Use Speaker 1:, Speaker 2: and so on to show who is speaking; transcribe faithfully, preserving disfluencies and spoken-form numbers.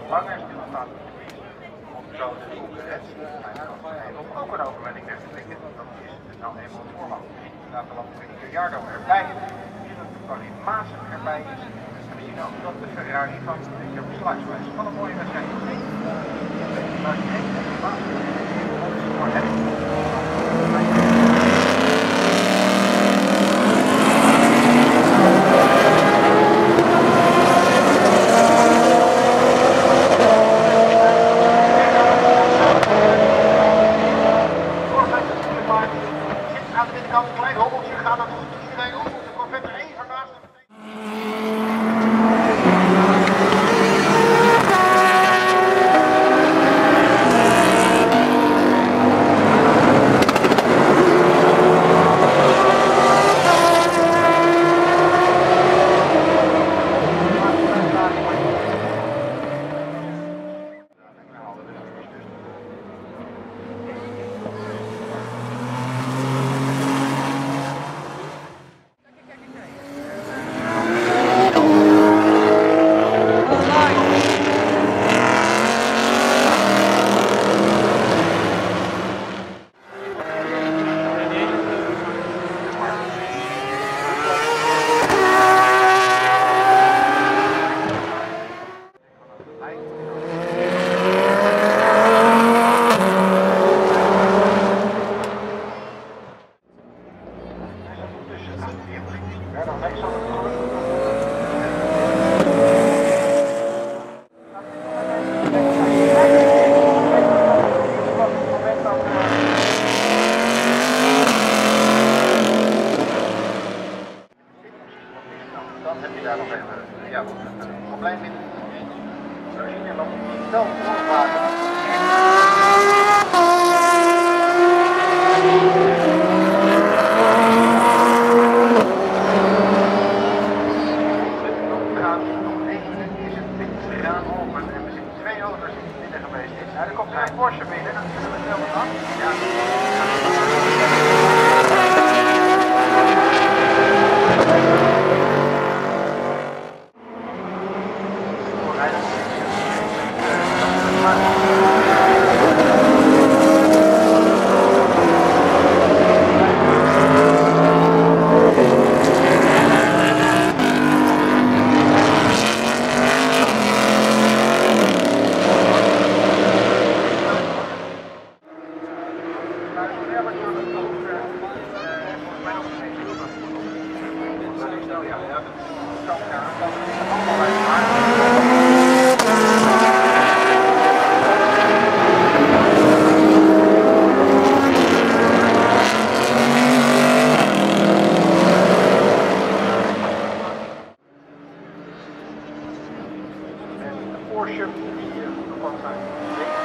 Speaker 1: langer stilstaat op de piste, om zo de concurrentie te geven. Ook een overwinning heeft betekend, dat is dus nou eenmaal het voorland. Dat de Lamborghini Gallardo erbij is, dat de Paris Maassen erbij is, en we zien ook dat de Ferrari van de besluitswijs van een mooie wedstrijd is. Maar ik denk dat de Maassen voor hem. Aan de binnenkant een klein hobbeltje, gaat het goed, iedereen op, de Corvette er even naast hem. Dan heb je daar nog even ja, een probleem in. Zo zie je nog wel doorvragen. Er zitten twee auto's die binnen geweest is. Nou, er komt een Porsche binnen, dat zullen we snel wat af. Ja. Porsche die van zijn